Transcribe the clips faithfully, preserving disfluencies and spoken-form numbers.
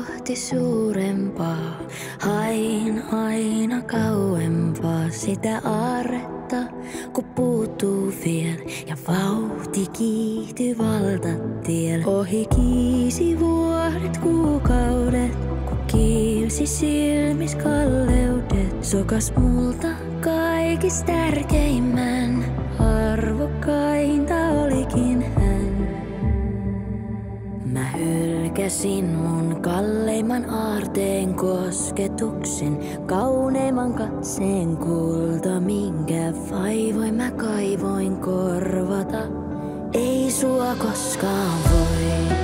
kohti suurempaa. Hain aina kauempaa sitä aarretta, kun puuttuu vielä ja vauhti kiihtyy valtatiellä. Ohi kiisi vuodet, kuukaudet, kun kiilsi silmis kalleudet. Sokas multa kaikista tärkeimmän, arvokkainta olikin hän. Mä hylkäsin mun kalleimman aarteen kosketuksen, kauneimman katseen kulta, minkä vaivoin mä kaivoin korvata. Ei sua koskaan voi.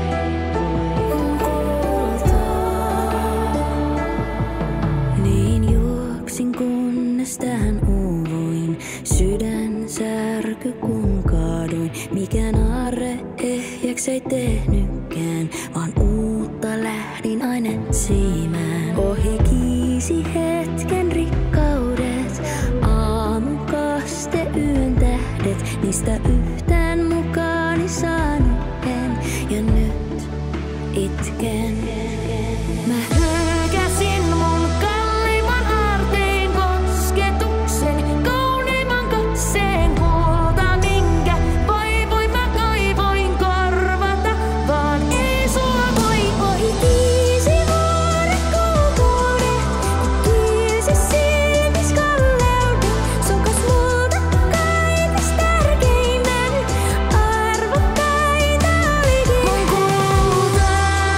Niin juoksin kunnes tähän uuvuin, sydän särky kun kaaduin. Mikään aarre ehjäks ei tehnytkään, vaan uutta lähdin aina etsimään. Ohi kiisi hetken rikkaudet, aamukaste yön tähdet, niistä yhtään mukaani saanut en, ja nyt itken. Mä hylkäsin mun kalliimman aarteen kosketuksen, kauneimman katseen kulta, minkä vaivoin mä kaivoin korvata, vaan ei sua voi. Ohi kiisi vuodet, kuukaudet, kun kiilsi silmis kalleudet. Sokas multa kaikista tärkeimmän, arvokkainta olikin mun kulta,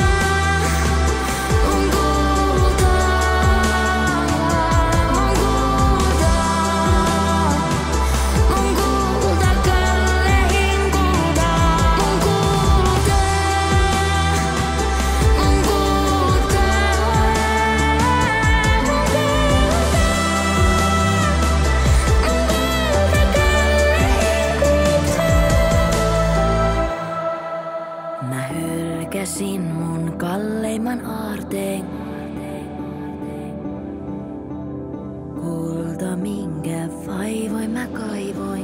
mun kulta, mun kulta, mun kulta, kallein kulta, mun kulta, mun kulta, mun kulta. Mä hylkäsin mun kalleimman aarteen, kulta, minkä vaivoin mä kaivoin